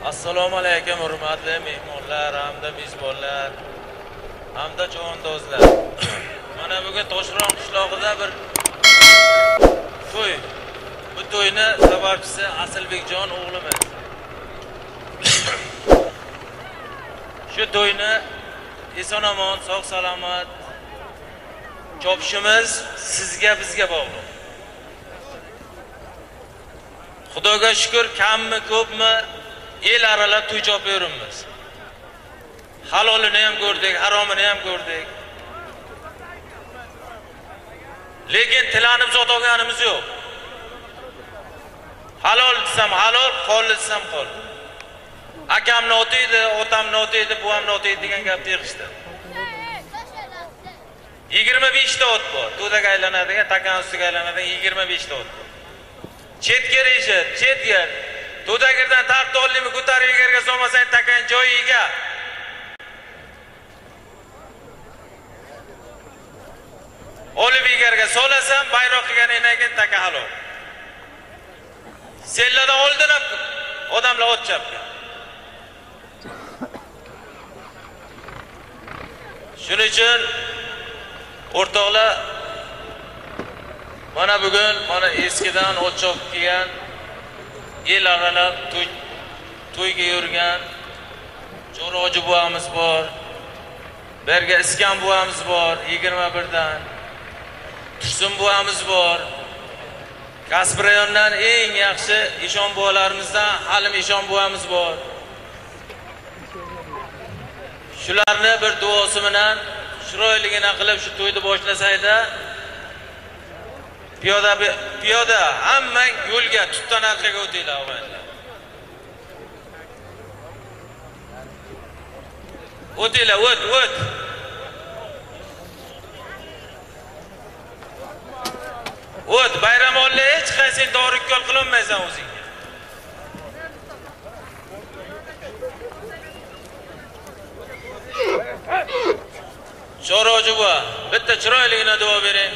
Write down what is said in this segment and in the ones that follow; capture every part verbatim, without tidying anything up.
Assalomu alaykum hurmatli mehmonlar hamda mezbonlar hamda javondozlar. Mana bugun Toshron qishlog'ida bir to'y. Bu to'yni sababchisi Asilbekjon o'g'limiz. Shu to'yni eson-omon, sog' salomat chopishimiz sizga bizga bog'liq. Xudoga shukr, kammi ko'pmi el aralab to'y chopib yuribmiz. Halolini ham ko'rdik, haromini ham ko'rdik. Lekin tilanib zot olganimiz yo'q. Halol desam halol, qol desam qol. Akam notiydi, otam notiydi, buvam notiydi degan gapni yig'ishdi. yigirma besh ta ot bor. To'daga aylanadigan, takan ustiga aylanadigan yigirma besh ta ot bor. Chetga rejat, chetga. To'dagirdan tartolimi ko'tarib yerga solmasang takan joyiga. Olib yerga solasan, bayroq qilganingdan keyin taka halol. Selladan oldin ham odamlar ot chapgan. Shuning uchun o'rtoqlar, mana bugun mana eskidan ot chopib kelgan, el aralab to'y to'yga yurgan Jo'roji buvamiz bor. Berga Iskan buvamiz bor, yigirma birdan. Tursun buvamiz bor. Kasb rayonidan eng yaxshi Eshon buvalarimizdan Halim Eshon buvamiz bor. Shularni bir duosi bilan chiroyligina qilib shu to'yni boshlasayda, piyoda piyoda hamma yo'lga tutdan arqaga o'tinglar og'aylar. O'tinglar, o't, o't. O't, bayramolla hech qaysi dorikkol qilolmaysan o'zing. Jo'roji buva, bitta chiroyligina duo bering.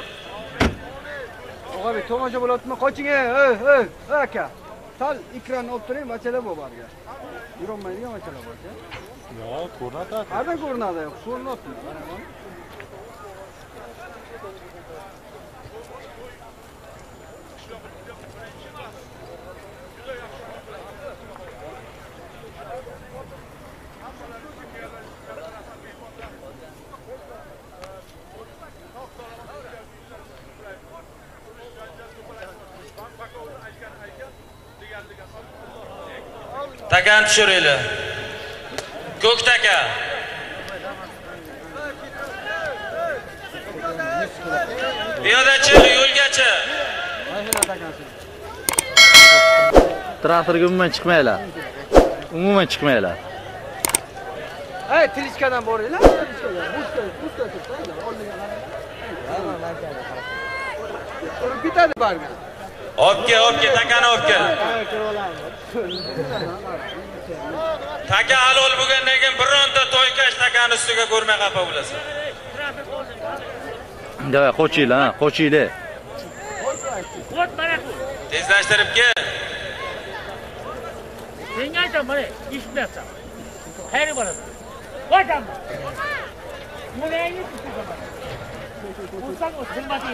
Og'abek, tomosha bo'ladimi? Qoching, ey, ey, ey, aka. Sal ekranni olib turing, machalar bor barga. Yurolmaydigan machalar bor ekan. Yo'q, ko'rinadi. Qayerdan ko'rinadi? Ko'rinyapti. Takan tushiringlar. Ko'k taka. Piyodachi, yo'lgachi. Traktorga umuman chiqmaylar. Umuman chiqmaylar. Hey, Tilichkadan boringlar. Tilichkadan. Buska, buska turibdi. Oldiga qarang. Urib ketadi barga. Obke, obke, takani obke. Taka halol bo'lgandan keyin bironta to'ykash takani ustiga ko'rmay qapa bo'lasan. Davay, qo'chinglar, ha, qo'chinglar. Tezlashtirib kel. Senga aytaman, mana eshitmayapsan. Qayerga borasan? Qo'yam. Mulayni tutaman. O'zang xizmating.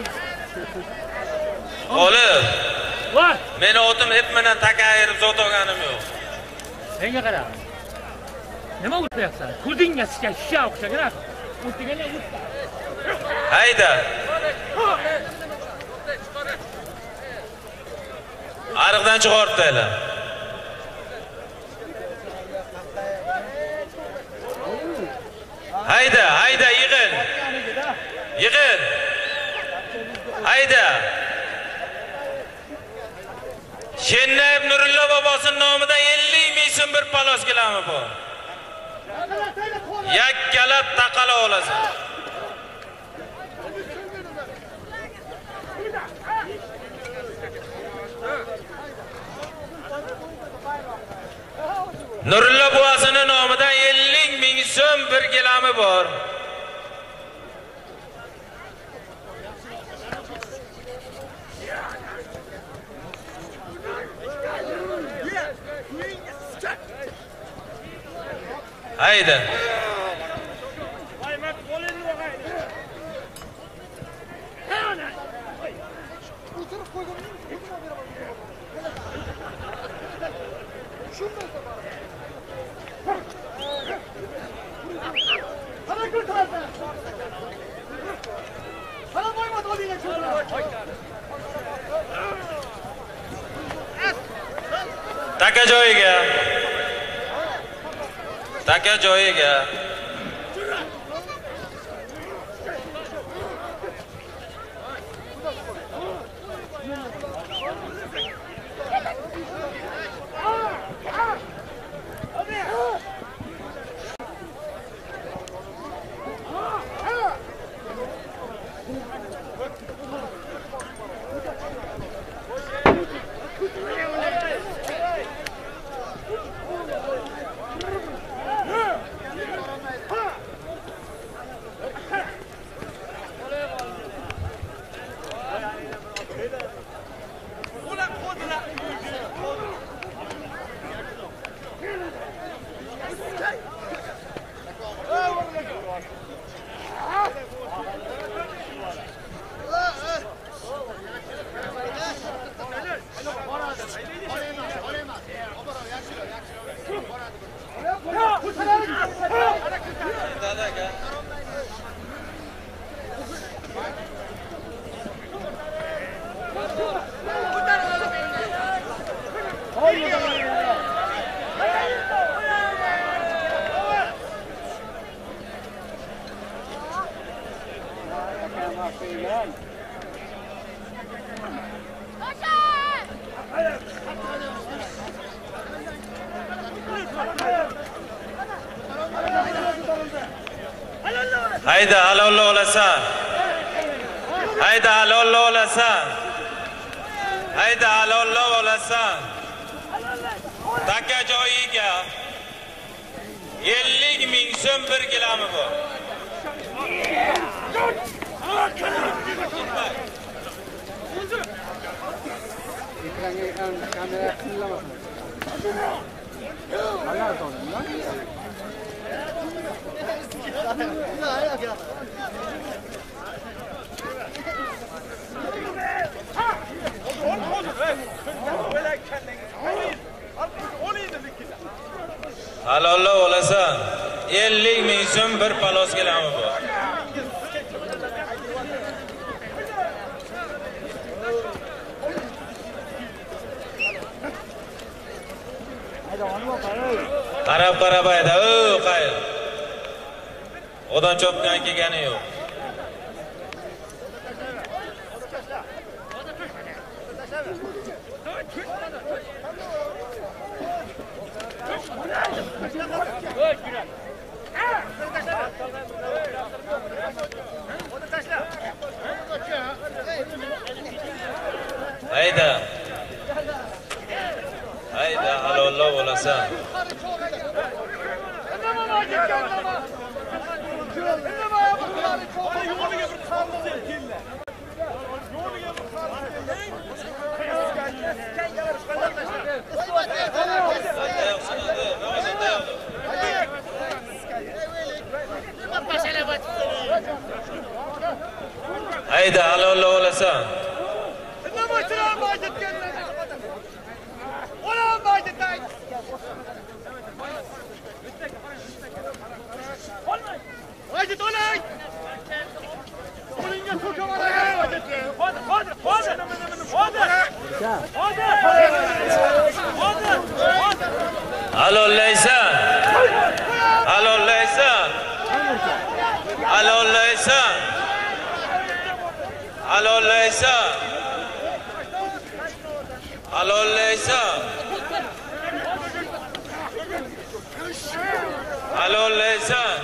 Olib. Voy, Meni otim hep bilan taka ayirib zot olganim yo'q. senga qara. Nima o'tmayapsan? Ko'zingga sishga shisha o'xshagan. O'tganda o'tda. Hayda. Ariqdan chiqaribdilar. Hayda, hayda, yig'in. Yig'in. Hayda. Shenayib Nurullo bobosining nomidan ellik ming so'm bir palos kelami bor. Yakkalab taqala olasan. Nurullo bobosining nomidan ellik ming so'm bir kelami bor. Haydi. Taka joyiga. Taka joyiga. Hayda halol olasan. Hayda halol olasan. Hayda halol olasan. Taka joyiga ellik ming so'm bir kilami bu. Ekranga kamera qilinmasin. Mana to'g'rimi? Halolli olasan. ellik ming so'm bir palos kelami bu. Qarab qarab ayda, o qayil. Odan chopgan kelgani yo'q. Hayda. Hayda halolli bo'lasan. Hayda halolli bo'lasan. Halollaysan. Halollaysan. Halollaysan. Halollaysan. Halollaysan. Halollaysan.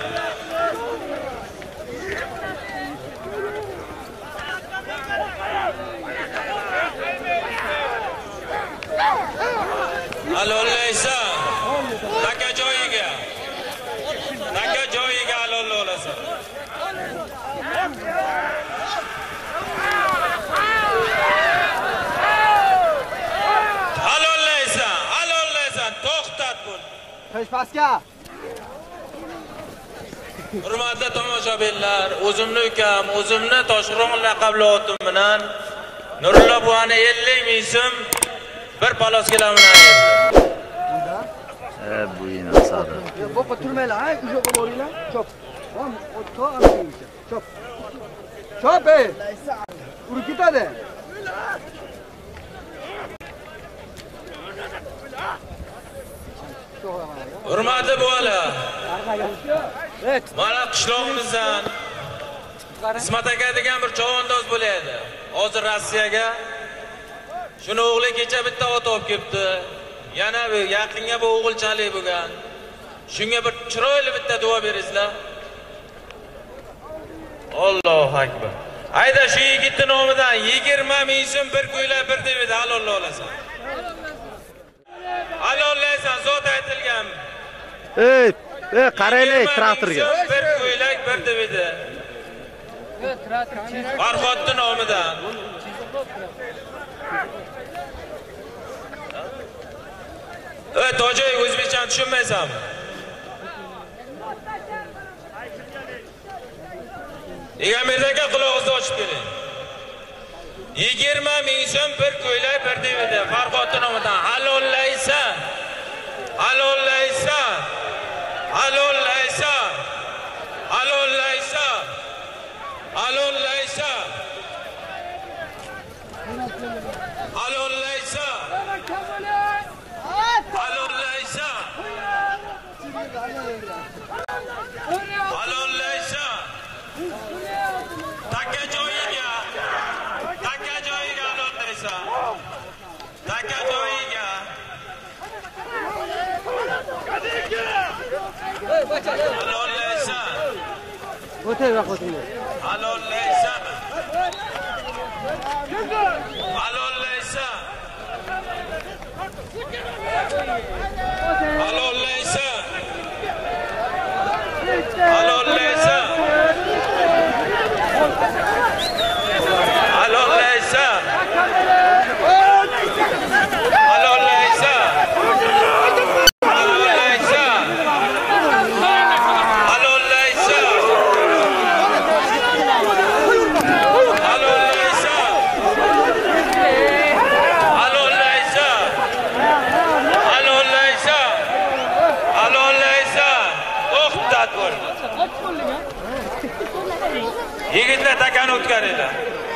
Halollaysan. Taka joyiga. Taka joyiga halolli olasan. Halollaysan. Halollaysan. To'xtat buni. Qish pastga. Hurmatli tomoshabinlar, o'zimni ukam, o'zimni Toshqo'rg'on laqabli otim bilan Nurullo buvani ellik ming so'm bir paloskelamini ayirdi. E bu inasadi. Boqa turmaylar, ha, uzoqqa boringlar. Chop. Ham o'tqa olmaymiz. Chop. Chop ey. Urib ketadi. Hurmatli buvalar, mana qishlog'imizdan Ismat aka degan bir chavandoz bo'laydi. Hozir Rossiyaga. Shuni o'g'li kecha bitta ot olib kelibdi. Yana bir yaqinga bu o'g'ilchalik bo'lgan. Shunga bir chiroyli bitta duo beringizlar. Allohu akbar. Ayda shu yigitning nomidan yigirma ming so'm bir ko'ylak bir deb edi, halol olasan. Halollaysan, zot aytilgan. Ey, ey qaranglar traktorga. Bir ko'ylak bir deb edi. Farhodning nomidan. Ey, Tojoy o'zbekcha tushunmaysanmi? Egamberdi aka quloqingizni ochib keling. yigirma ming so'm bir ko'ylak bir deb edi. Farhodning nomidan. Halollaysa. Halollaysa. Halollaysa. Halollaysa. Halollaysa. Halollaysa. Halollaysa. Halollaysa. Taka joyiga. Taka joyiga halollaysa. Taka joyiga. Halollaysa. O'tay vaqotingni. Halollaysa. Halollaysa. Halollaysa. Halollaysa. Halollaysa. Halollaysa. Halollaysa. Halollaysa. Halollaysa. Halollaysa. Halollaysa. Halollaysa. To'xtat bo'ldi. Yigitlar takani o'tkaringlar.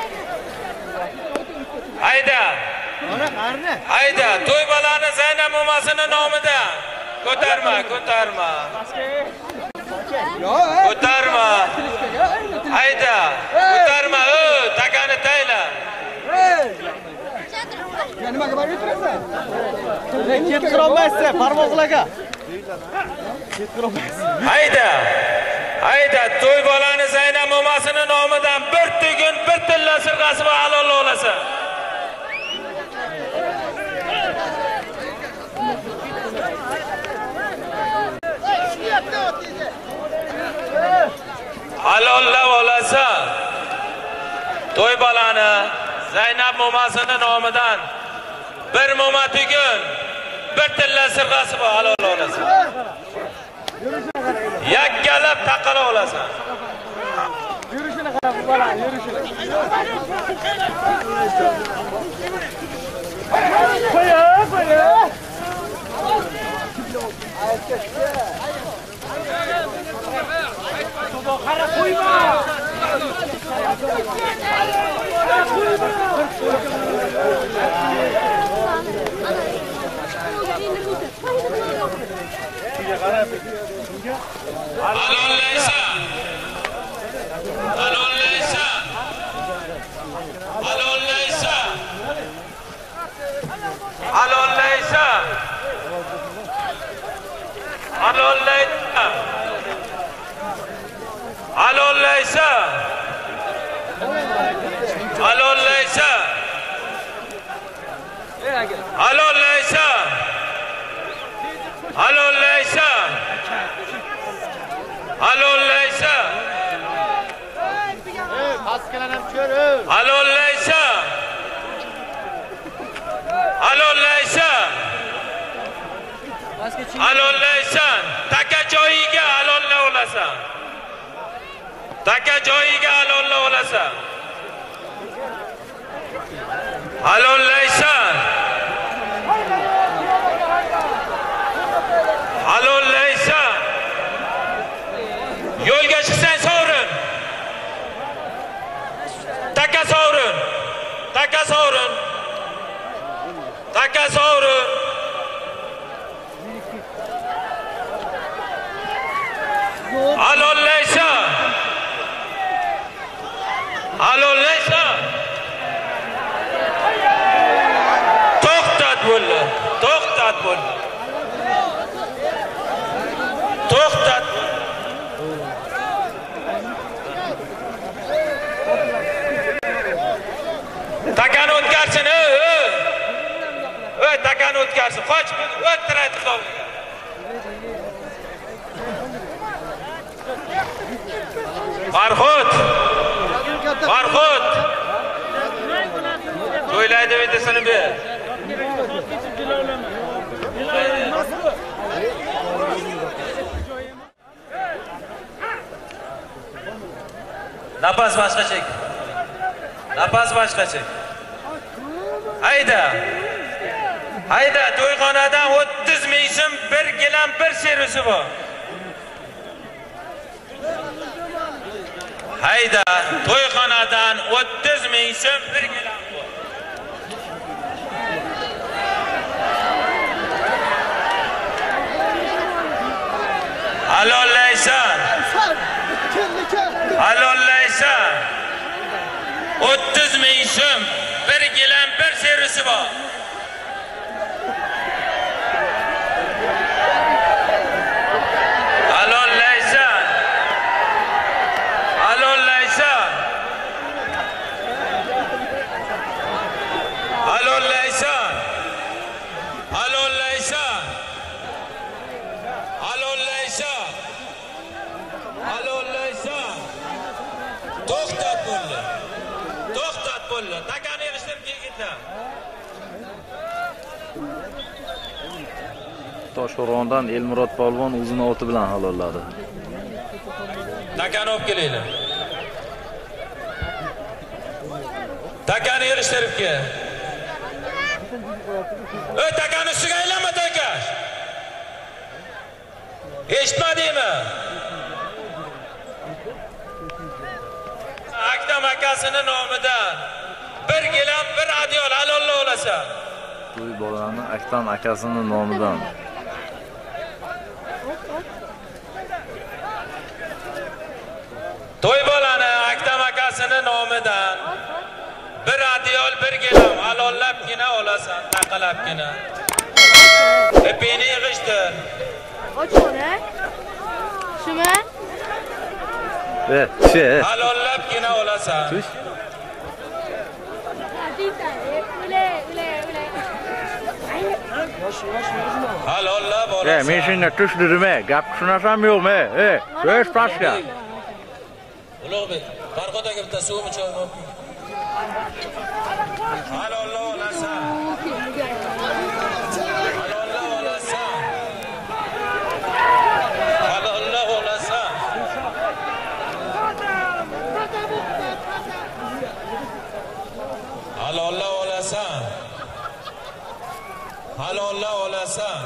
Hayda. Mana qarni. Hayda, to'y balani Zaynab mo'masining nomida. Ko'tarma, ko'tarma. Yo, Ko'tarma. Hayda, ko'tarma, o, takani tayla. ey. Ya nimaga borib o'tirasan? Ket qilolmaysiz, parvozlarga. Ket qilolmaysiz. Hayda. Hayda, to'y balani Zaynab mo'masining nomidan bir tugun, bir tilla sirg'asi va halol olasan. Halollab olasan. To'y balani Zaynab mo'masining nomidan bir mo'ma tugun, bir tilla sirg'asi va halol olasan. Yakkalab taqala olasan. Yurishini qarab, bola, yurishini. Qo'ya, qo'ya. Qara qo'yma. Halollaysa. Halollaysa. Halollaysa. Halollaysa. Halollaysa. Halollaysa. Halollaysa. Halollaysa. Halollaysa. Halollaysa. Paskalanam ko'rib. Halollaysa. Halollaysa. Halollaysan. Taka joyiga halolla olasan. Taka joyiga halolla olasan. Halollaysan. Halollaysan. Yo'lga chiqsang sovrin. Taka sovrin. Taka sovrin. Taka sovrin. Halollaysan. Halollaysan. To'xtat bo'ldi. To'xtat bo'ldi. To'xtat. Takani o'tkarsin, ey, ey. Ey, takani o'tkarsin. Qoch, o'ttiradi to'g'riga. Farhod. Farhod. To'ylaydi vidisini ber. Nafas boshqa chek. Nafas boshqa chek. Hayda. Hayda, to'yxonadan o'ttiz ming so'm bir gilam bir servisi bor. Hayda, to'yxonadan o'ttiz ming so'm bir gilam bor. Halollaysan. Halollaysan. o'ttiz ming so'm bir gilam bir servisi bor. Halollaysan. Halollaysan. Halollaysan. Halollaysan. Halollaysan. Halollaysan. To'xtat bo'ldi. To'xtat bo'ldi. Takani yig'ishtirib kelgitlar. Toshqo'rg'ondan Elmurod polvon o'zini oti bilan halolladi. Takani olib kelinglar. Takani yig'ishtirib kel. Ey, takani ustiga aylanma Toykash. Eshitmadingmi? Aktam akasini nomidan bir gilam bir adyol halolla olasan. To'y bolani Aktam akasini nomidan. To'y bolani Aktam akasini nomidan bir adyol bir gilam halollabgina olasan, taqalabgina. Ipini yig'ishtir. Ochona. Shuma? E, che. Halollabgina olasan. Tush. Halollab olasan. E, men shunga tush dedim-a, gap tushunasam yo'qmi? E, tush pashka. Ulug'bek, Farhod aka bitta suvmi choymi olib kel. Halolla olasan. Halolla olasan. Halolla olasan. Halolla olasan. Halolla olasan.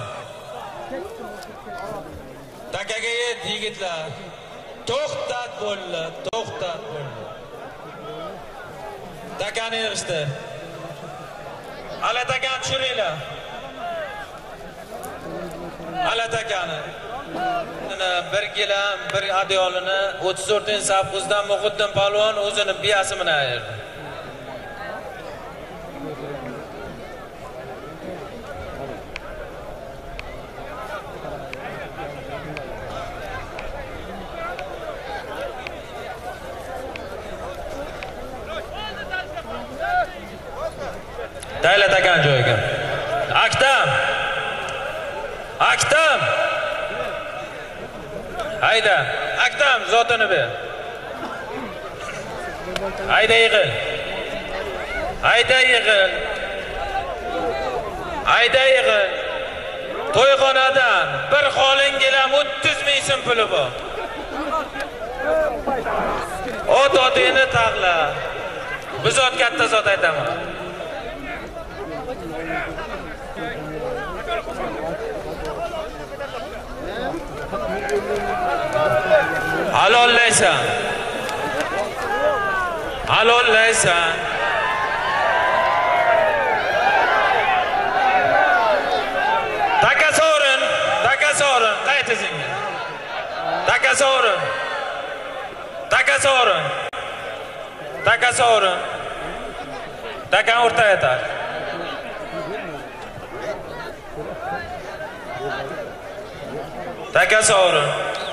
Takaga yet yigitlar. To'xtat bo'ldi, to'xtat bo'ldi. Takani yig'ishtir. Ala takani tushiringlar. Ala takani. Bir gilam, bir adyolini o'ttiz to'rtinchi safhuzdan Muhiddin polvon o'zini biyasi bilan ayirdi. Dayla takan joyiga. Aktam. Aktam. Hayda. Aktam zotini ber. Hayda yig'il. Hayda yig'il. Hayda yig'il. To'yxonadan bir xoling gilam o'ttiz ming so'm puli bor. Ot otingni taqla. Biz ot katta zot aytaman. Halollaysan. Halollaysan. Takasorin, takasorin, qaytizingga. Takasorin. Takasorin. Takasorin. Takan o'rta aytar. Takasorin.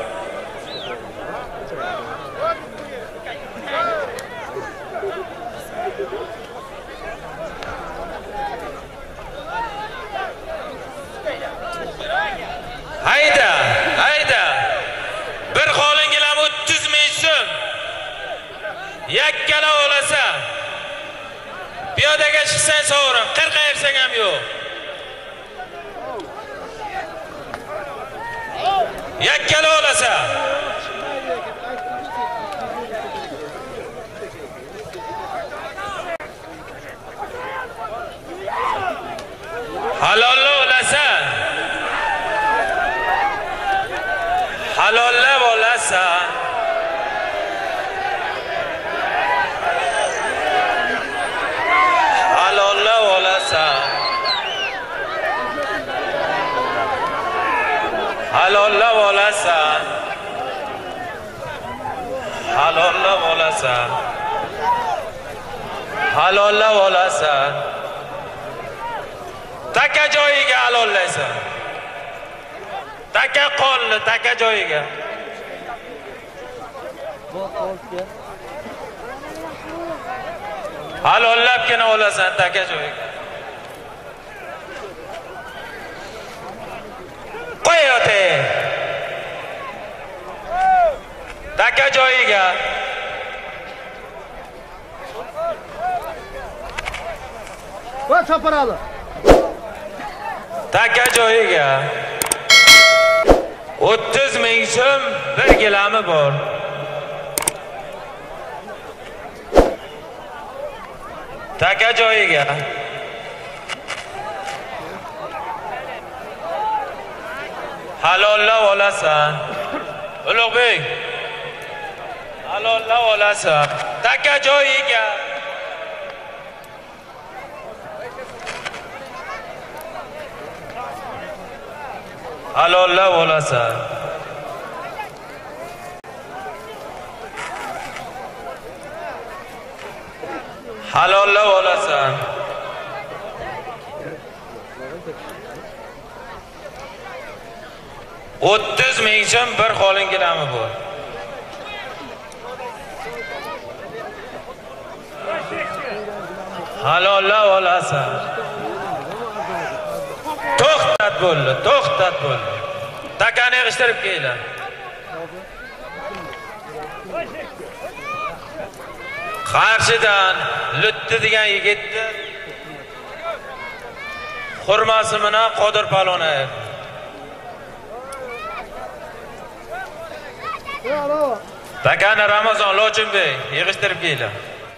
Hayda, hayda. Bir qo'lingizlar o'ttiz ming so'm. Yakkala olasa. Piyodaga chiqsang sovrin, qirq yersang ham yo'q. Yakkala olasa. Halolla olasa. Halollab olasan. Halollab olasan. Halollab olasan. Halollab olasan. Halollab olasan. Taka joyiga halollaysan. Taka qolli, taka joyiga. Halollabgina olasan taka joyiga. Qo'y oti. Taka joyiga. Va chaparali. Taka joyiga. o'ttiz ming so'm bir gilami bor. Taka joyiga. Halollab olasan. Ulug'bek. Halollab olasan. Taka joyiga. Halollab olasan. Halollab olasan. o'ttiz ming so'm bir qo'lingilami bu? Halollab olasan. To'xtat bo'ldi, to'xtat bo'ldi. Takani yig'ishtirib kelinglar. Qarshidan Lutdi degan yigitni xurmasi bilan Qodir palon ayir. Takani Ramazon Lochinbek yig'ishtirib kelinglar.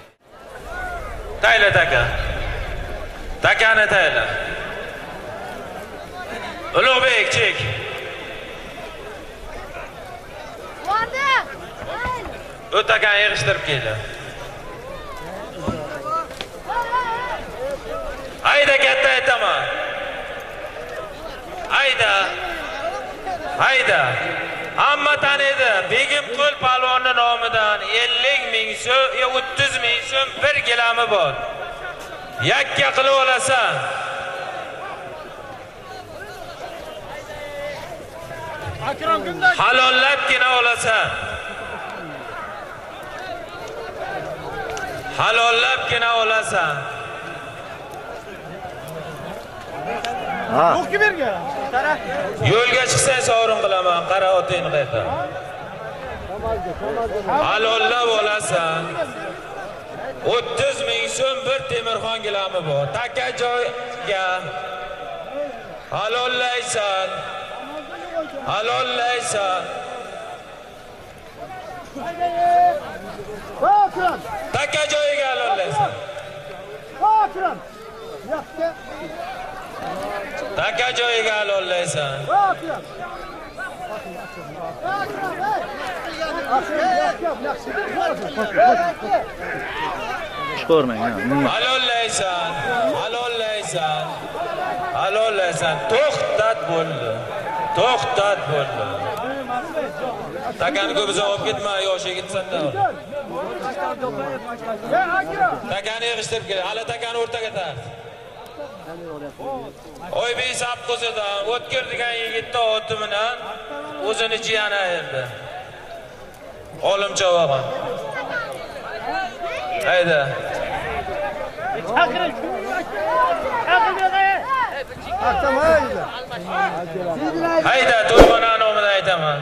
Tayla taka. Takani tayla. Ulug'bek chek. Bordi. O'tagan yig'ishtirib keldi. Hayda katta aytaman. Hayda. Hayda. Hamma tanidi. Begimqul palvonning nomidan ellik ming so'm, o'ttiz ming so'm bir gilami bor. Yakka qilib olasan. Halollabgina olasan. Halollabgina olasan. Ha. Yo'qki berga. Qara. Yo'lga chiqsang sovrin qilaman, qara otingni qayta. Halollab olasan. o'ttiz ming so'm bir Temirxon gilami bor. Taka joyga. Halollaysan. Halollaysan. Akram. Taka joyiga alolaysan. Akram. Yaxshi. Taka joyiga alolaysan. Akram. Chiqarmang. Alolaysan. Alolaysan. Alolaysan. To'xtat bo'ldi. To'xtat bo'ldi. Takani ko'p olib ketma, yoshi gitsanda. Takani yig'ishtirib kel. Hali takani o'rtaga tart. Oybek Sapqo'zidan o'tkir degan yigitning oti bilan o'zini jiyani ayirdi. Olimcha o'g'il. Hayda. Chaqiring. Chaqiring. Hayda, to'yxona nomidan aytaman.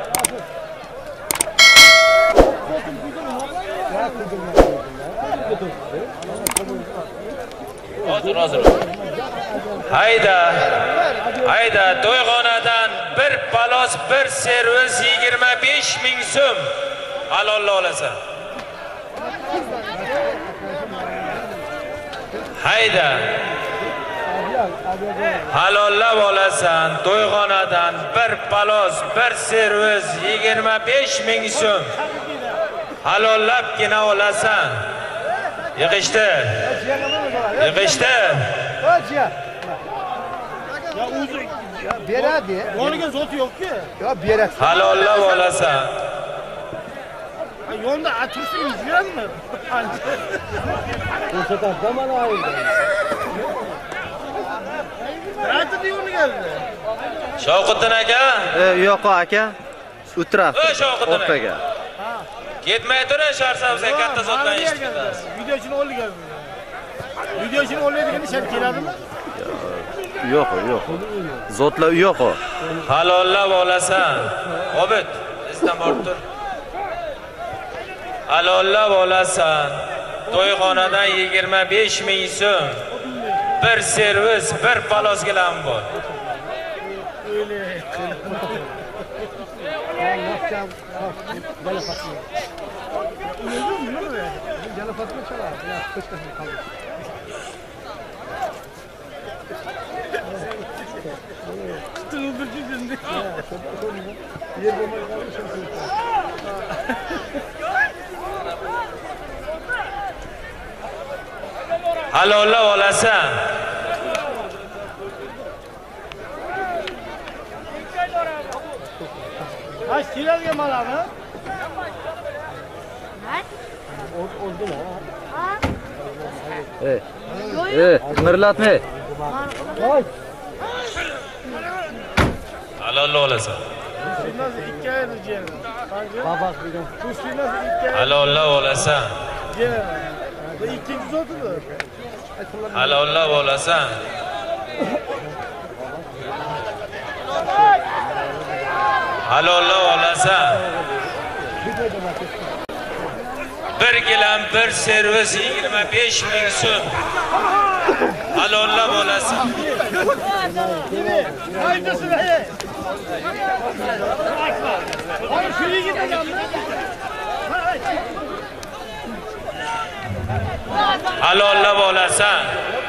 Hozir, hozir. Hayda. Hayda, to'yxonadan bir palos, bir servis yigirma besh ming so'm halolla olasan. Hayda. Halollab olasan. To'yxonadan bir palos, bir servis yigirma besh ming so'm. Halollabgina olasan. Yig'ishtir. Yig'ishtir. Ho'ja. Ya o'zi beradi. Yoniga zot yo'q-ku. Yo beradi. Halollab olasan. Yonda atirsingiz yurami? Ko'rsatar zamon ayirdi. Qancha yo'li keldi? Shavqattin aka? E, yo'q aka. O'tiribdi. O Shavqattin aka. O'rtaga. Ketmay turing, Sharsabza katta zotdan eshitdingiz. Videochini olgan. Videochini oladigan ish keladimi? Yo'q, yo'q. Zotlar yo'q. Halollab olasan. Obid, izdan borib tur. Halollab olasan. To'yxonadan yigirma besh ming so'm. Bir servis, bir palos gilam bor. Halollab olasan. Ha, keladigan malami? E. E, qimirlatma. Halollab olasan. ikki ay rijen. Babaq degan. Halollab olasan. Bu ikkinchi zotidir. Halollab olasan. Halollab olasan. Bir gilam, bir servis yigirma besh ming so'm. Halollab olasan. Halollab olasan.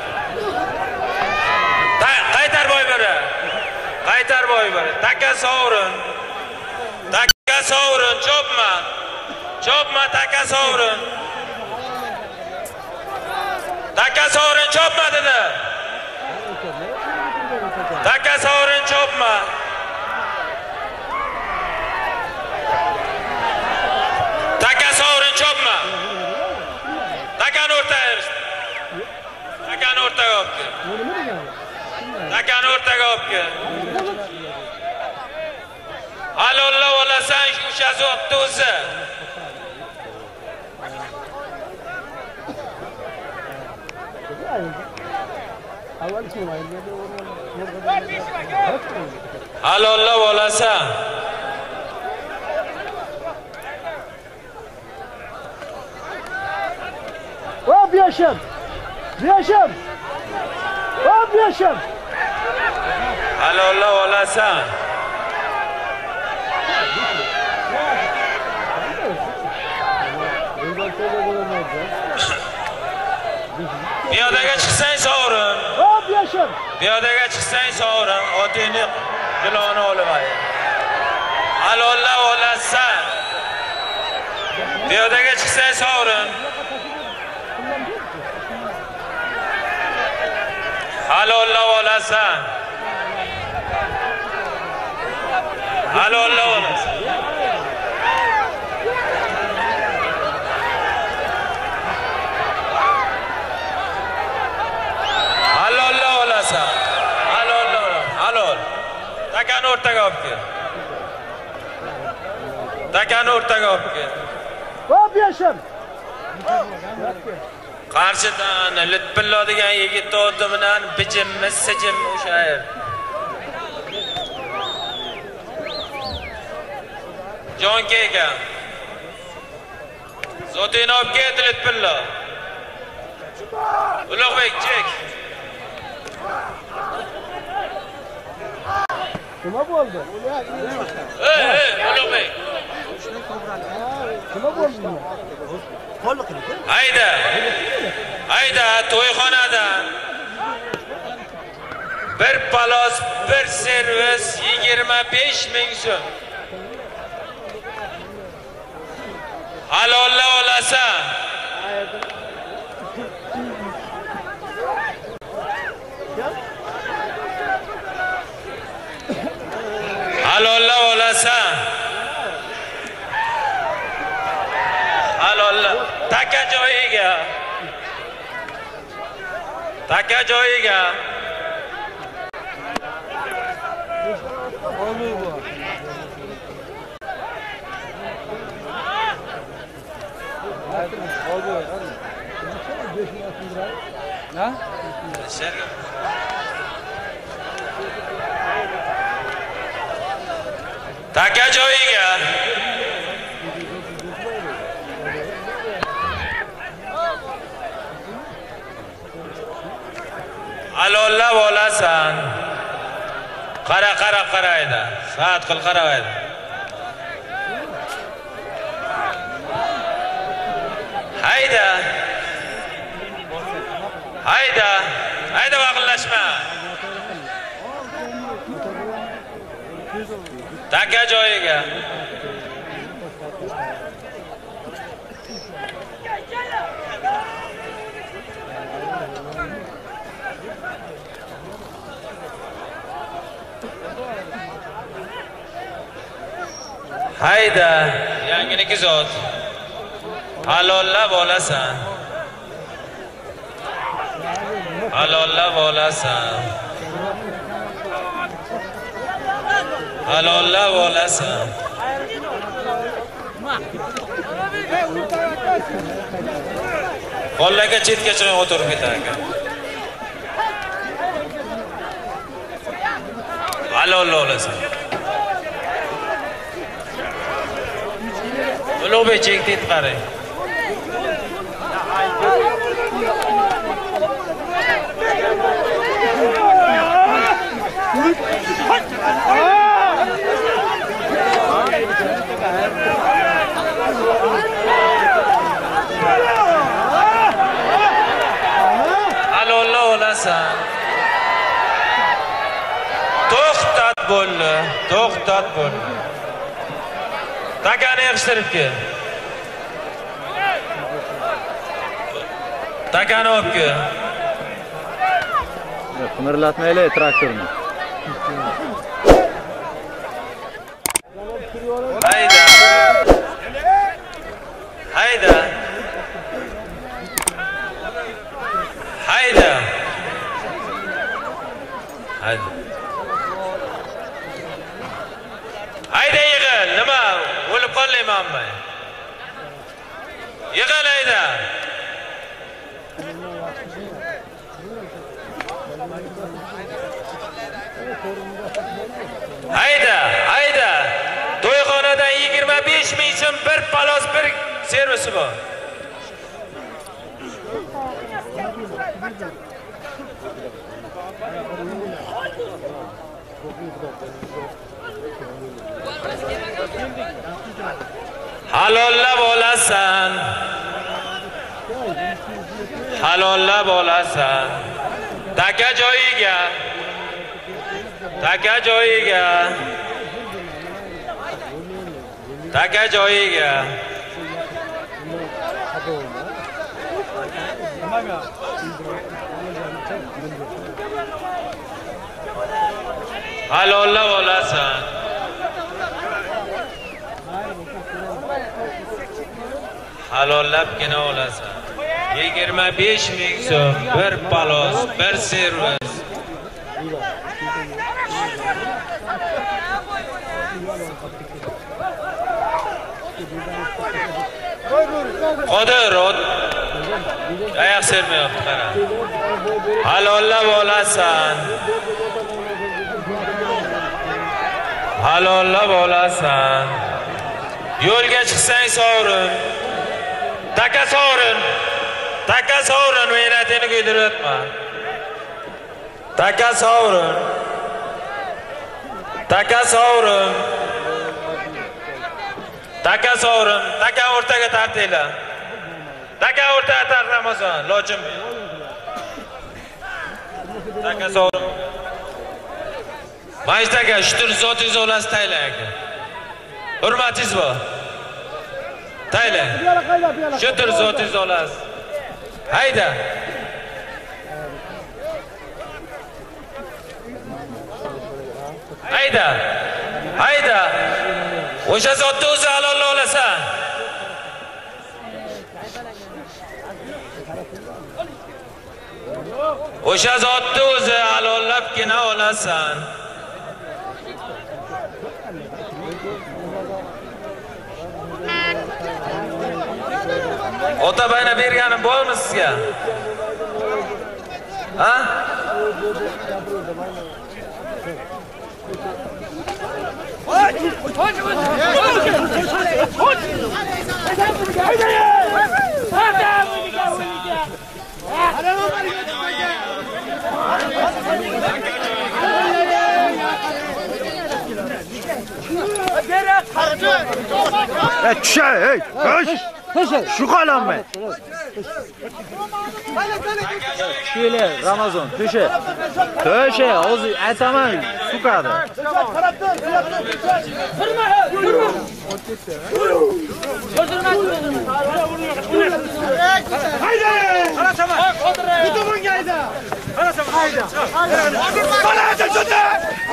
Qaytar boy biri. Qaytar boy biri. Taka sovrin. Taka sovrin, chopma. Chopma, taka sovrin. Taka sovrin, chopma dedi. Taka sovrin, chopma. Taka sovrin, chopma. Takani o'rtaga erishdi. Takani o'rtaga olib kel. Takani o'rtaga olib kel. Halollab olasan, o'sha zotni o'zi. Halollab olasan. Hop yaşam. Yaşam. Hop yaşam. Halollab olasan. Piyodaga chiqsang sovrin. Hop yashir. Piyodaga chiqsang sovrin. Otingni giloni olmay. Halolla olasan. Piyodaga chiqsang sovrin. Halolla olasan. Halolla olasan. Halolla olasan. Halolla olasan. Halol. Takani o'rtaga olib kel. Takani o'rtaga olib kel. Hop yashir. Qarshidan Lutfullo degan yigit o'tdi bilan bichimmi sijimmi o'sha yer. Jonga ega. Zotingni olib ket Lutfullo. Ulug'bek chek. Nima bo'ldi? Ey, ey, Ulug'bek. Nima bo'ldi? Hayda. Hayda to'yxonadan bir palos, bir servis yigirma besh ming so'm. Halolla olasan. Halolla olasan. Halolla. Taka joyiga. Taka joyiga. Ha? Taka joyiga. Halollab olasan. Qara qara qaraydi. Soat qil qaraydi. Hayda. Hayda. Hayda vaqillashma. Taka joyiga. Hayda, yanginiki zot. Halollab olasan. Halollab olasan. Halollab olasan. Qo'llaga chetga chiqib o'tirib ketadi. Halollab olasan. Ulug'bek chekni qarang. Halolla olasan. To'xtat bo'ldi, to'xtat bo'ldi. Takani yig'ishtirib kel. Takani olib kel. Qimirlatmaylar traktorni. Hayda. Hayda. Hayda. Hayda. Hayda yig'il, nima? O'lib qolmaymanmi? Yig'il hayda. Hayda, hayda. To'yxonadan yigirma besh ming so'm bir palos bir servisi bor. Halollab olasan. halollab olasan. Taka joyiga. Taka joyiga. Taka joyiga. Halollab olasan. Halollabgina olasan. yigirma besh ming so'm bir palos, bir servis. Qodir, oyoq sermayapti qara. Halollab olasan. Halollab olasan. Yo'lga chiqsang sovrin. Taka sovrin. Taka sovrin, mehnatini kuydirayotma. Taka sovrin. Taka sovrin. Taka sovrin. Taka o'rtaga tartinglar. Taka o'rtaga tart Ramazon, lojim. Taka sovrin. Maystaga shutur zotingiz olasiz taylang aka. Hurmatingiz bor. Taylang. Shutur zotingiz olasiz. Hayda. Hayda. Hayda. O'sha zotni o'zi halol olasan. O'sha zotni o'zi halollabgina olasan. Ota bayna berganim bormi sizga? Ha? Tusha, ey, tush. Shu qolanmi? Shuylar Ramazon, tusha. Tusha, hozir aytaman, sukadi. Hayda! Qarasama. Bu tomonga hayda. Qarasama. Hayda. Qoladi shunda.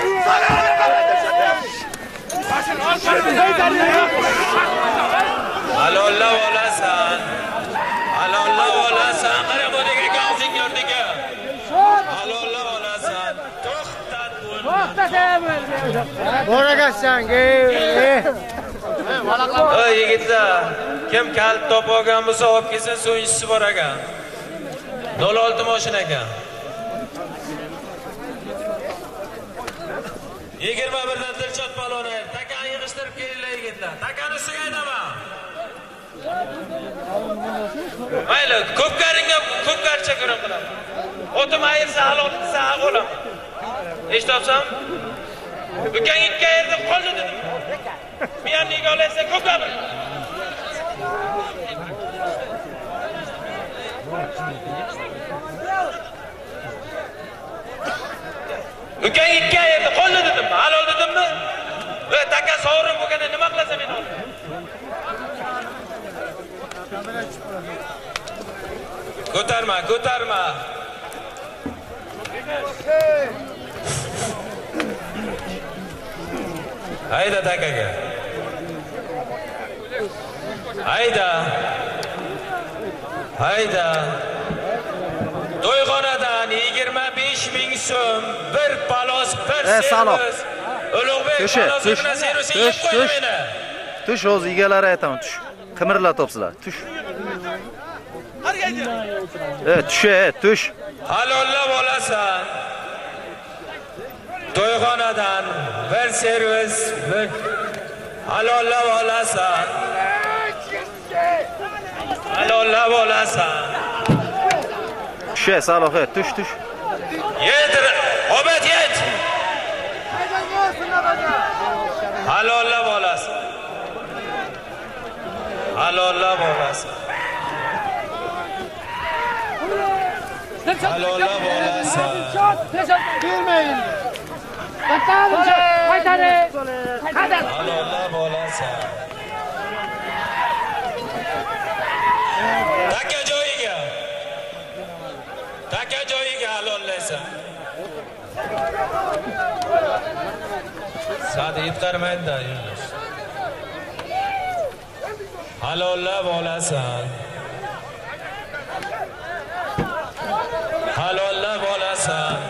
Halollab olasan. Halollab olasan. Qara bu degan og'zing yordiga. Halollab olasan. To'xtat bo'lma. To'xtat. Bo'ragassan. Ey yigitlar, kim kalt top olgan bo'lsa olib kelsin, so'yishisi bor ekan. nol olti mashina ekan. yigirma birdan Dilshod paloni, takani yig'ishtirib kelinglar yigitlar. Takani ustiga aytaman. Mayli, ko'pkaringga ko'pkarcha ko'ram qilaman. O'tim ayirsa halol desa o'laman. Eshitibsam? Ukang ikki yerda qoldi dedim. Men ham nega olaysan ko'pkar. Ukang ikki yerda qoldi dedim. Halol dedimmi? Va taka sovrin bo'lganda nima qilasan men hozir? Ko'tarma, ko'tarma. Hayda takaga. Hayda. Hayda. To'yxonadan yigirma besh ming so'm bir palos bir servis. Ulug'bek palosini servisi yeb qo'ydi meni. Tush, o'z egalari aytaman, tush. Qimirlatibsizlar, tush. E, tush, e, tush. Halollab olasan. To'yxonadan bir servis, bir halollab olasan. Halollab olasan. Tush, Salohat, tush, tush. Yedir, Obed yet. Halollab olasan. Halollab olasan. Halollab olasan. Bermeyin. Qaytadi. Halollab olasan. Taka joyiga. Taka joyiga halollaysan. Sadi yetqarmaydi-da, Yunus. Halollab olasan. Halollab olasan.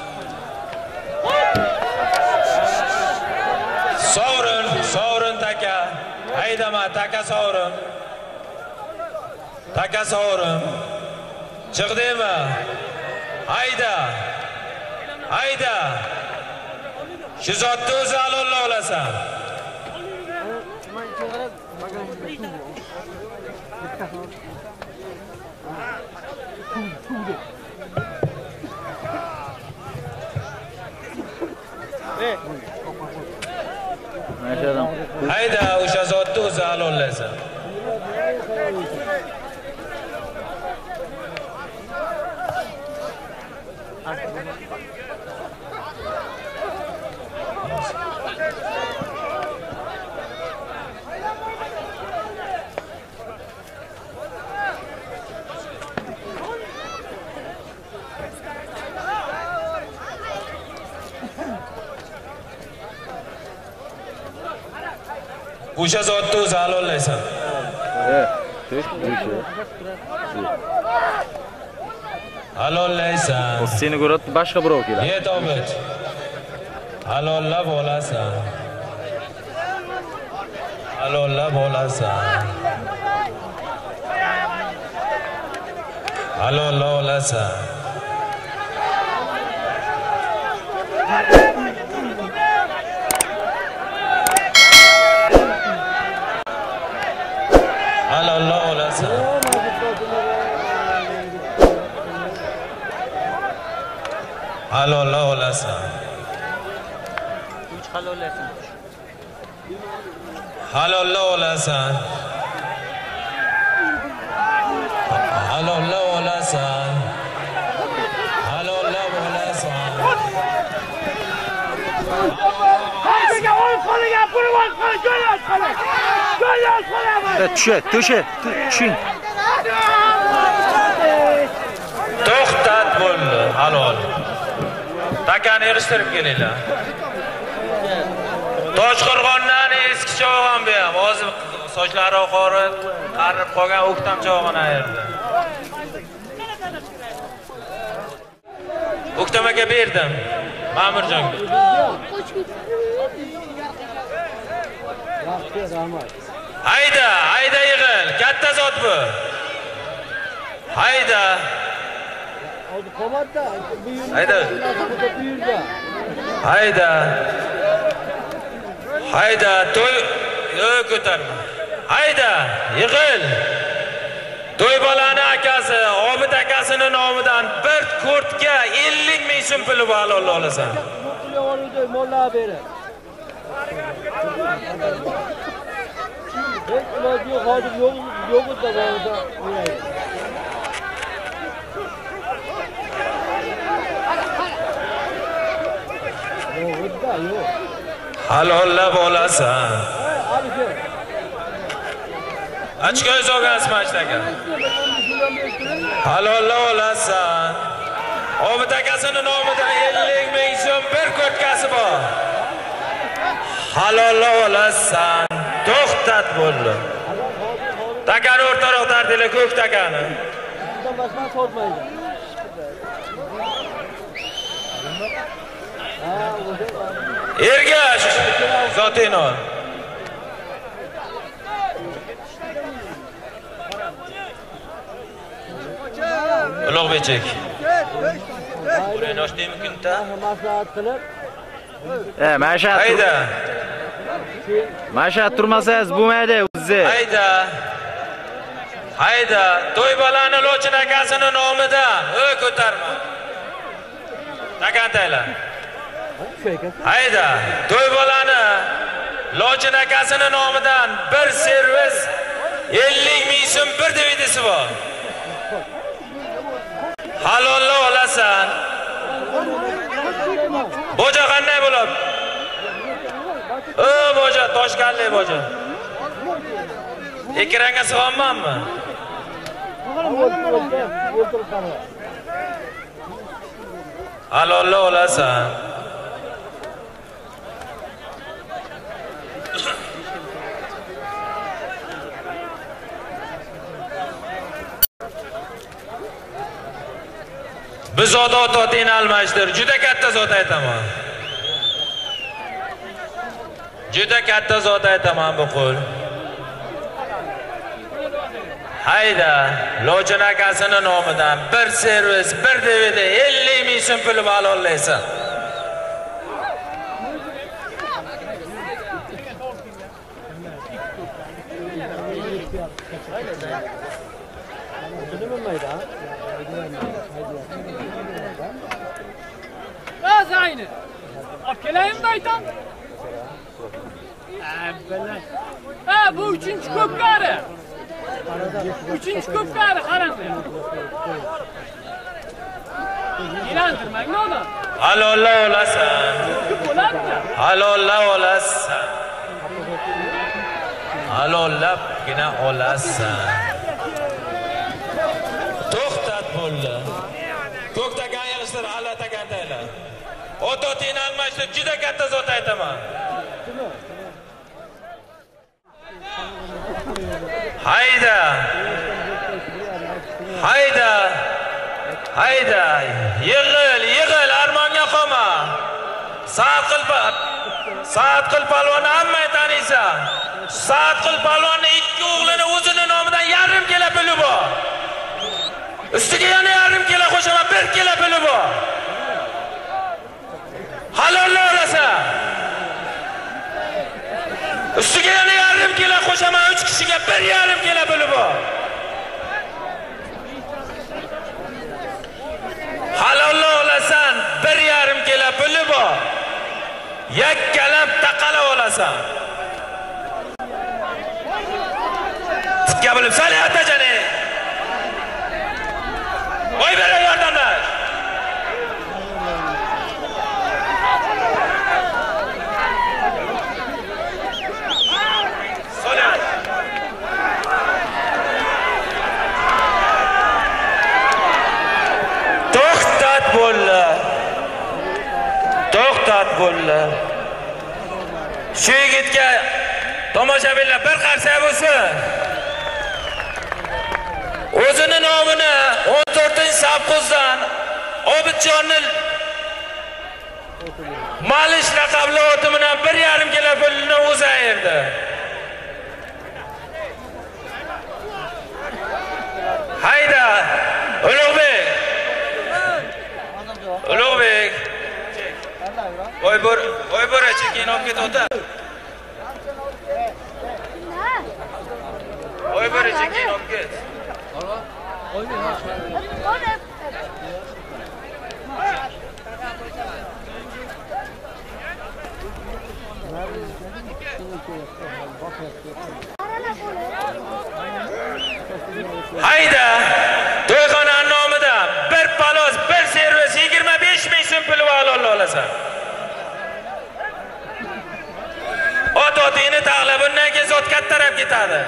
Sovrin, sovrin taka. Haydama, taka sovrin. Taka sovrin. Chiqdimi? Hayda. Hayda. Shu zotni o'zi halollab olasan. Hayda, o'sha zotni o'zi halollaysan. O'sha zotni o'zi halollaysan. Halollaysan. Seni ko'radi boshqa birov keladi. Ye Tobit. Halollab olasan. Halollab olasan. Halollab olasan. Halollab olasan. Halollab olasan. Uch halollasan. Halollab olasan. Halollab olasan. Halollab olasan. Haydaga ol qo'liga pul ol, joy ol qo'li. Joy ol qo'li. Tusha, tusha, tushing. To'xtat bo'ldi, halol. Takani yig'ishtirib kelinglar. Toshqo'rg'ondan eski chavog'on bu ham. Hozir sochlari oqarib, qarib qolgan o'ktam chavog'on ayirdi. O'ktam aka berdim. Ma'murjonga. Hayda, hayda yig'il. Katta zot bu. Hayda. Hayda. Hayda. Hayda, to'y yo'q ko'tarma. Hayda, yig'il. To'y bolani akasi, Obid akasining nomidan bir ko'rtga ellik ming so'm puli halol olasan. Molla berib. Hech iloji yo'q, hozir yo'q, yo'q da borda. Halollab olasan. Ochko'y so'gasmi ashtaga? Halollab olasan. Obid akasining nomidan ellik ming so'm bir ko'tkasi bor. Halollab olasan. To'xtat bo'ldi. Takani o'rtaroq tartinglar, ko'k takani. Boshqa sotmaydi. Ergash zotino. Ulug'bek. Buni ochdim kunta. Maslahat qilib. E, masha. Hayda. Masha turmasangiz bo'lmaydi o'zi. Hayda. Hayda. To'y bolani Lochin akasining nomidan o'y ko'tarma. Takantaylar. Hayda. To'y bolani Lochin akasining nomidan bir servis ellik ming so'm bir D V D'si bor. Halolli olasan. Boja qanday bo'lib? O, boja, toshkanli boja. Ekranga sig'olmanmi? Halolli olasan. Biz odat otingni almashtir. Juda katta zot aytaman. Juda katta zot aytaman bu qo'l. Hayda, Lochin akasining nomidan bir servis, bir D V D ellik ming so'm pul halollaysan. Nasıl aynı? Apkelayım da aytan. Ha, bu üçüncü köpkarı. Üçüncü köpkarı karandı. İlandırmak ne olur? Halolla olasan. Halolla olasan. Halollabgina olasan. To'xtat bo'ldi. Ko'ktagan yig'ishtir, allatagan taylar. Ototingni almashtirib juda katta zot aytaman. Hayda. Hayda. Hayda. Yig'il, yig'il, armonga qolma. Saat qilpal. Saat qilpalvonni hamma taniysan. Saat qilpalvonni ikki o'g'lini o'zini nomidan yarim kilo puli bor. Ustiga yana yarim kilo qo'shaman, bir kilo puli bor. Halolla olasan. Ustiga yana yarim kilo qo'shaman, uch kishiga bir yarim kilo puli bor. Halolla olasan, bir yarim kilo puli bor. Yakkalab taqala olasan. Tikka bilib salayapti jani. Voy bera yordamlash. So'ylat. To'xtat bo'ldi. To'xtat bo'ldi. Shu yigitga tomoshabinlar bir qarsak bo'lsin. O'zini nomini o'n to'rtinchi Savquzdan Obidjonning Malish laqabli oti bilan bir yarim kilo pulni o'zi ayirdi. Hayda, Ulug'bek. Ulug'bek. Voy bor, voy bor, chekin olib ket ota. Voy bor, chekin olib ket. Hayda, to'yxona nomida bir palos, bir servis yigirma besh ming so'm pul halolla olasan. Ot-otingni taqla, bundan keyin zot katta taraf ketadi.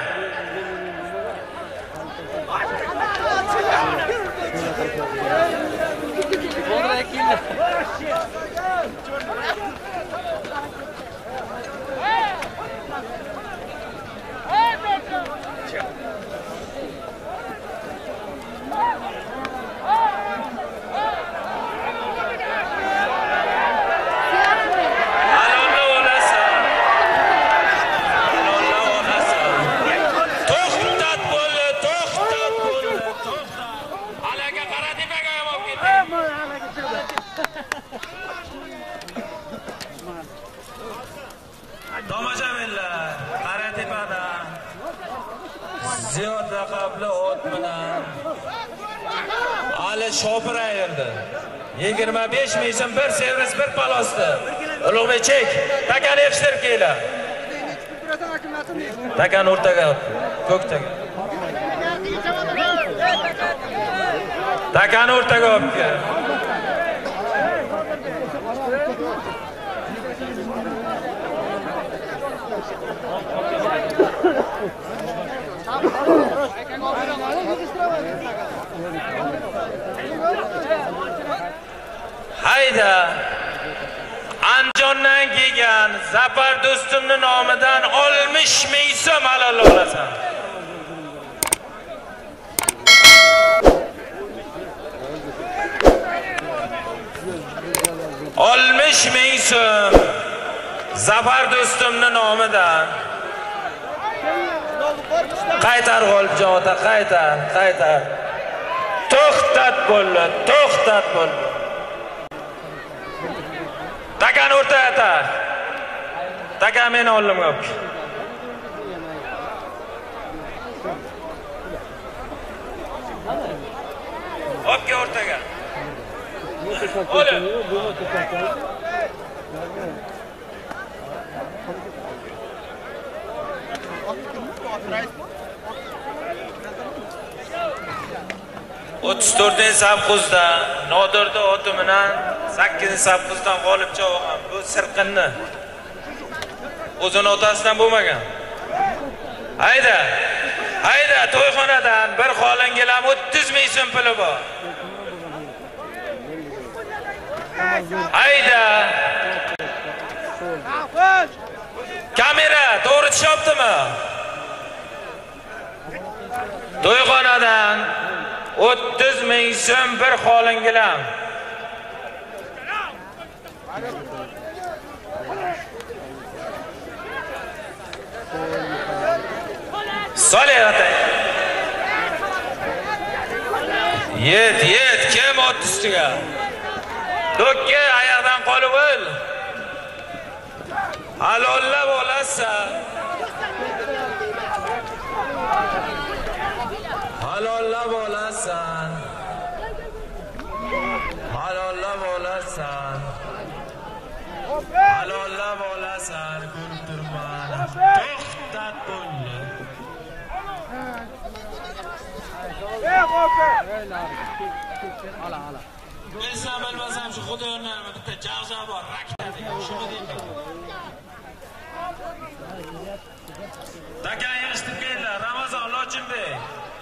Tomoshabinlar, Qaratepada Ziyod laqabli ot bilan Ali Shopir ayirdi. yigirma besh ming so'm bir servis, bir palosdi. Ulug'bek chek, takani yig'ishtirib kelinglar. Takani o'rtaga, ko'ktaga. Takani o'rtaga olib kel. Hayda. Andijondan kelgan Zafar do'stimning nomidan oltmish ming so'm halol olasan. oltmish ming so'm Zafar do'stimning nomidan. Qaytar g'olibjon ota, qaytar, qaytar. To'xtat bo'ldi, to'xtat bo'ldi. Takani o'rtaga taq. Taka meni oldimga olib. Olib kel o'rtaga. Olim. o'ttiz to'rtinchi safquzda Nodirda oti bilan sakkizinchi safquzdan g'olibcha olgan. Bu sirqinni. O'zini otasidan bo'lmagan. Hayda. Hayda, to'yxonadan bir xolingilam o'ttiz ming so'm puli bor. Hayda. Kamera to'g'ri tushyaptimi? To'yxonadan o'ttiz ming so'm bir xolingilam. Solayata. Yet, yet, kim o'tdi ustiga? Dokka oyoqdan qolib o'l. Halollab olasan. Halollab olasan. Halollab olasan. Halollab olasan. Ko'rib turman. To'xtat bo'ldi. Bilsam bilmasam shu xudoyonlarni bitta jag'ja bor, rakta degan, shuni deyman. Takan yig'ishtirib keldilar, Ramazon Lochinbek.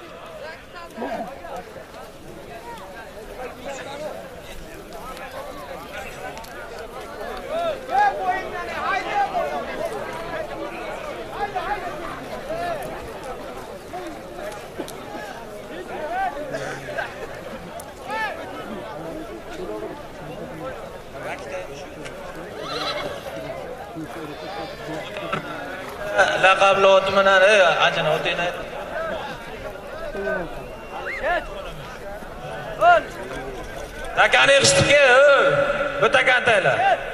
Laqabli oti bilan ajina o'tayni. Takani yig'ishtirga, bu takan taylar.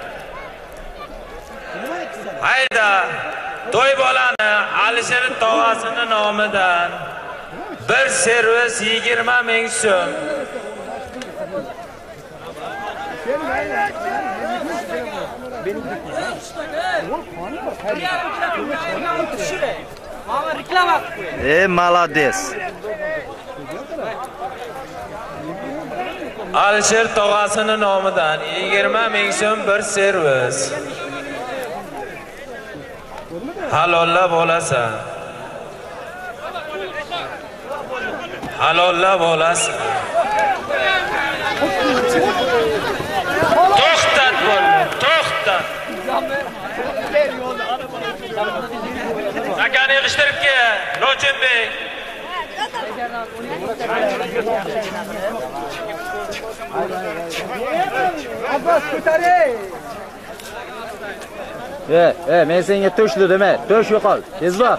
Hayda, to'y bolani Alisher tog'asining nomidan bir servis yigirma ming so'm. E, молодец. Alisher tog'asining nomidan yigirma ming so'm bir servis. Halollab olasan. Halollab olasan. To'xtat bo'ldi, to'xtat. Takani yig'ishtirib kel, Lochinbek. Abbas ko'taring. E, e, men senga to'shli dema, to'sh yo'qol. Tezroq.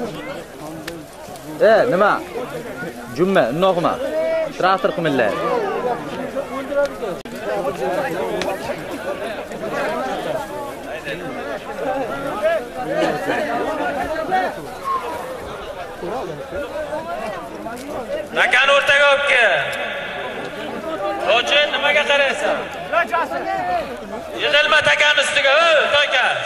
E, nima? Jumma, undoqmi? Traktor qimillar. Takan o'rtaga olib kel. Lochin, nimaga qaraysan? Yig'ilma takan ustiga, o, to'ykash.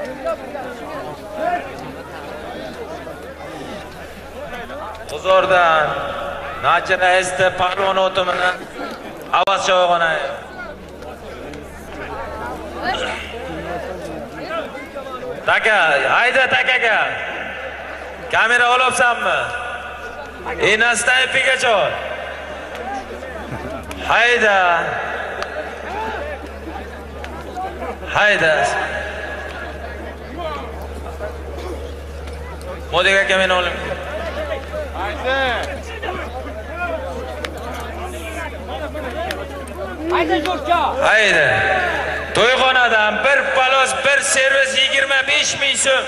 Huzurdan Nachira esti Palvon o'timini havas chavog'ini. Taka, hayda takaga. Kamera olibsanmi? Enasdan ipiga chor. Hayda. Hayda. Modega aka meni oling. Hayda. Hayda Jo'rcha. Hayda. To'yxonadan bir palos, bir servis yigirma besh ming so'm.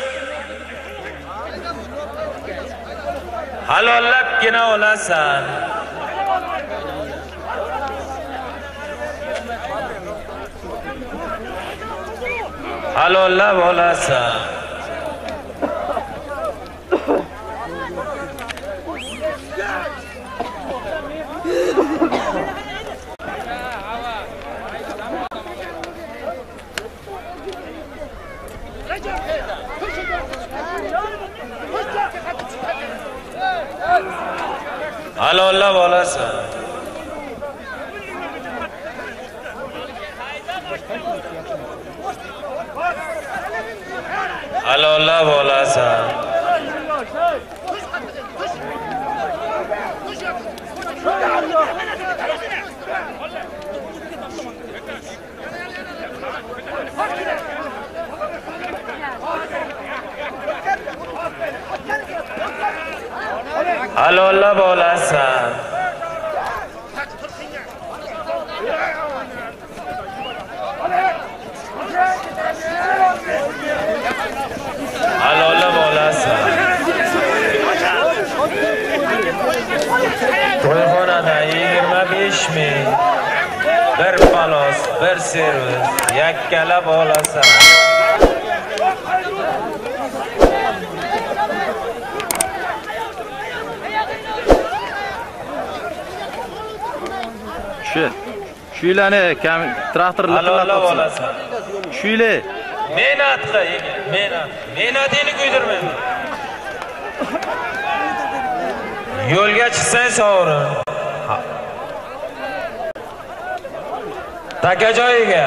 Halollabgina olasan. Halollab olasan. Halollab olasan. Halollab olasan. Halollab olasan. Halollab olasan. To'yxonada yigirma besh ming. Bir palos, bir servis, yakkalab olasan. Shu shuylarni traktorlar Halollab olasan. Shuylar Mehnat qil, mehnat. Mehnatini kuydirmayman. Yo'lga chiqsang sovrin. Taka joyiga.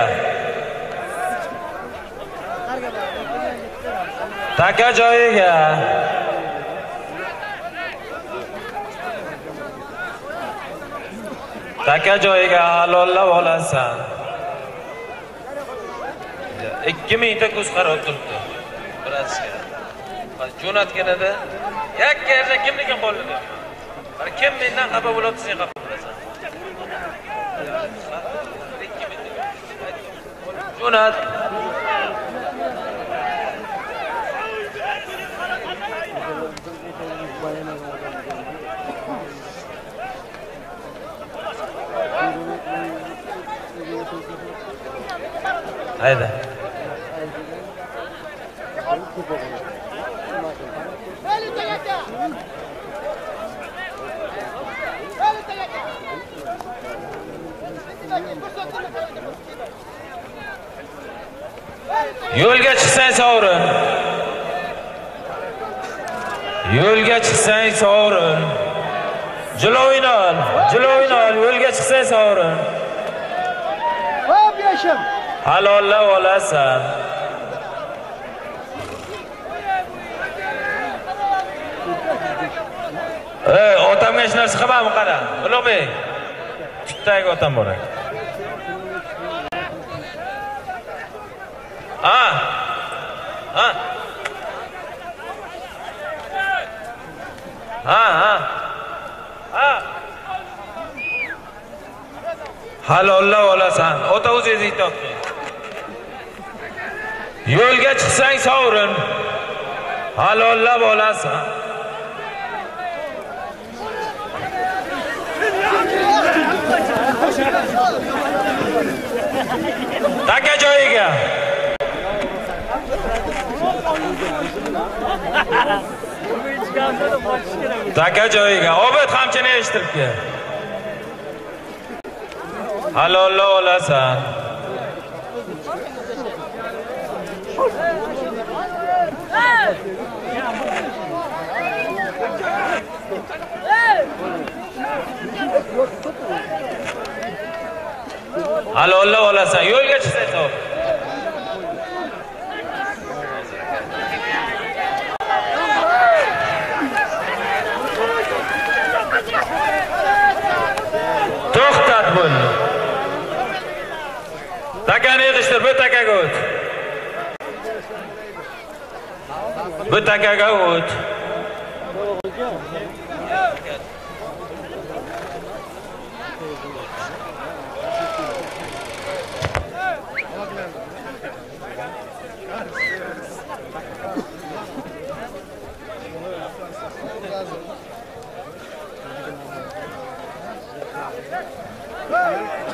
Taka joyiga. Taka joyiga halollab olasan. ikki mingta ko'z qarab turibdi. Birazga. Jo'natganida yakka yerda kimniki qo'lida. Har kim mendan xafa bo'ladi, sen xafa bo'lasan. Jo'nat. Hayda. Yo'lga chiqsang sovrin. Yo'lga chiqsang sovrin. Jilovini ol, jilovini ol, yo'lga chiqsang sovrin. Hop yashim. Halollab olasan. Ey, otamga hech narsa qilmami qara? Ulug'bek. Tutdagi otam bor ekan. Ha? Ha? Ha, ha. Ha. Halollab olasan. Ota o'zingiz topdi. Yo'lga chiqsang sovrin. Halollab olasan. Taka joyiga. Taka joyiga. Obod qamchini eshitib kel. Halollab olasan. Hali olla olasan, yo'lga chiqsa top. To'xtat buni. Takani yig'ishtir, bu takaga o't. Bu takaga o't. Hey!